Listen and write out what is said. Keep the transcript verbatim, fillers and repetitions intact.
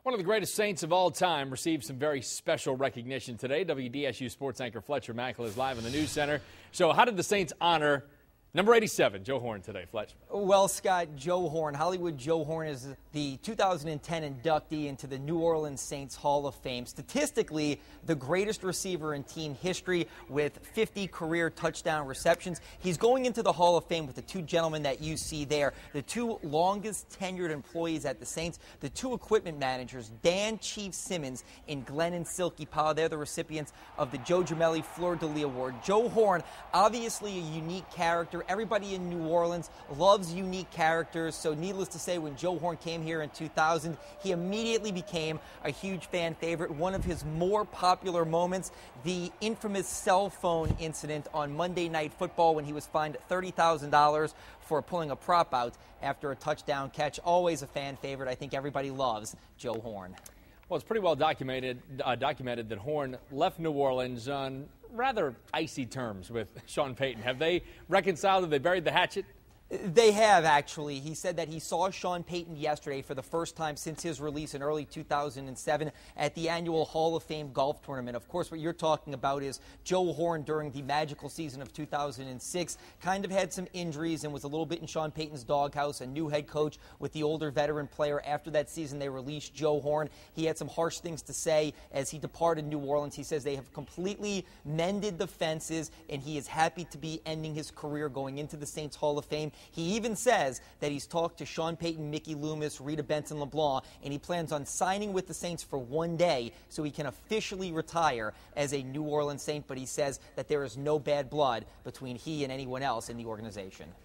One of the greatest Saints of all time received some very special recognition today. W D S U sports anchor Fletcher Mackel is live in the News Center. So how did the Saints honor number eighty-seven, Joe Horn, today, Fletch? Well, Scott, Joe Horn, Hollywood Joe Horn is the two thousand ten inductee into the New Orleans Saints Hall of Fame. Statistically, the greatest receiver in team history with fifty career touchdown receptions. He's going into the Hall of Fame with the two gentlemen that you see there, the two longest tenured employees at the Saints, the two equipment managers, Dan Chief Simmons and Glennon Silky Powell. They're the recipients of the Joe Gemelli Fleur-de-Lis Award. Joe Horn, obviously a unique character. Everybody in New Orleans loves unique characters, so needless to say, when Joe Horn came here in two thousand, he immediately became a huge fan favorite. One of his more popular moments, the infamous cell phone incident on Monday Night Football when he was fined thirty thousand dollars for pulling a prop out after a touchdown catch. Always a fan favorite. I think everybody loves Joe Horn. Well, it's pretty well documented, uh, documented that Horn left New Orleans on rather icy terms with Sean Payton. Have they reconciled? Have they buried the hatchet? They have, actually. He said that he saw Sean Payton yesterday for the first time since his release in early two thousand seven at the annual Hall of Fame golf tournament. Of course, what you're talking about is Joe Horn during the magical season of two thousand six kind of had some injuries and was a little bit in Sean Payton's doghouse, a new head coach with the older veteran player. After that season, they released Joe Horn. He had some harsh things to say as he departed New Orleans. He says they have completely mended the fences, and he is happy to be ending his career going into the Saints Hall of Fame. He even says that he's talked to Sean Payton, Mickey Loomis, Rita Benson LeBlanc, and he plans on signing with the Saints for one day so he can officially retire as a New Orleans Saint. But he says that there is no bad blood between he and anyone else in the organization.